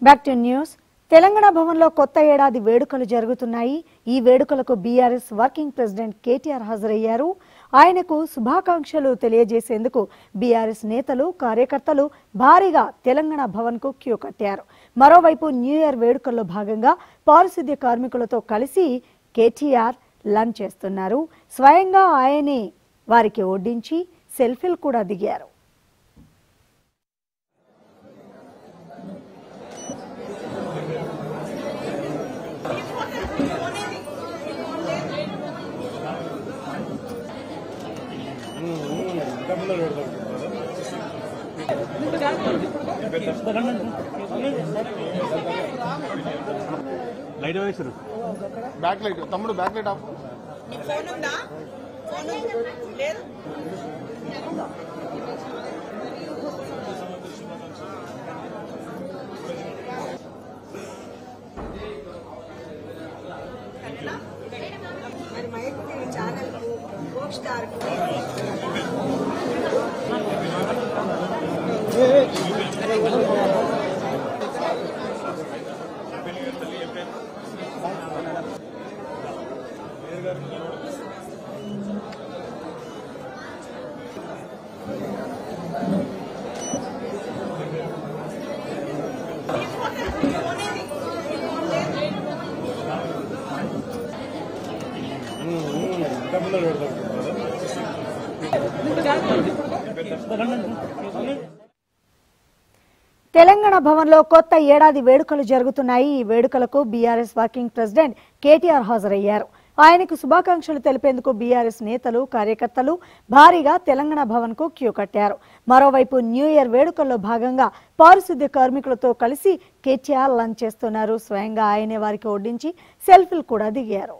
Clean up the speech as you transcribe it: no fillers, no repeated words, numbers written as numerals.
Back to news. Telangana భవన్లో కొత్త ఏడాది వేడుకలు జరుగుతున్నాయి. ఈ వేడుకలకు BRS వర్కింగ్ ప్రెసిడెంట్ KTR హాజరయ్యారు. ఆయనకు శుభాకాంక్షలు తెలియజేసేందుకు BRS నేతలు, కార్యకర్తలు భారీగా తెలంగాణ భవన్కు క్యూ కట్టారు. మరోవైపు న్యూ ఇయర్ వేడుకల్లో భాగంగా పారిశుద్ధ్య కార్మికులతో కలిసి KTR లంచ్ చేస్తున్నారు. స్వయంగా ఆయనే వారికి వడ్డించి సెల్ఫీలు కూడా దిగారు. లైట్ వేసారు. బ్యాక్ లైట్ తమ్ముడు, బ్యాక్ లైట్ ఆఫ్. తెలంగాణ భవన్లో కొత్త ఏడాది వేడుకలు జరుగుతున్నాయి. ఈ వేడుకలకు BRS వర్కింగ్ ప్రెసిడెంట్ KTR హాజరయ్యారు. ఆయనకు శుభాకాంక్షలు తెలిపేందుకు BRS నేతలు, కార్యకర్తలు భారీగా తెలంగాణ భవన్కు క్యూ కట్టారు. మరోవైపు న్యూ ఇయర్ వేడుకల్లో భాగంగా పారిశుద్ధ్య కార్మికులతో కలిసి KTR లంచ్ చేస్తున్నారు. స్వయంగా ఆయనే వారికి వడ్డించి సెల్ఫీలు కూడా దిగారు.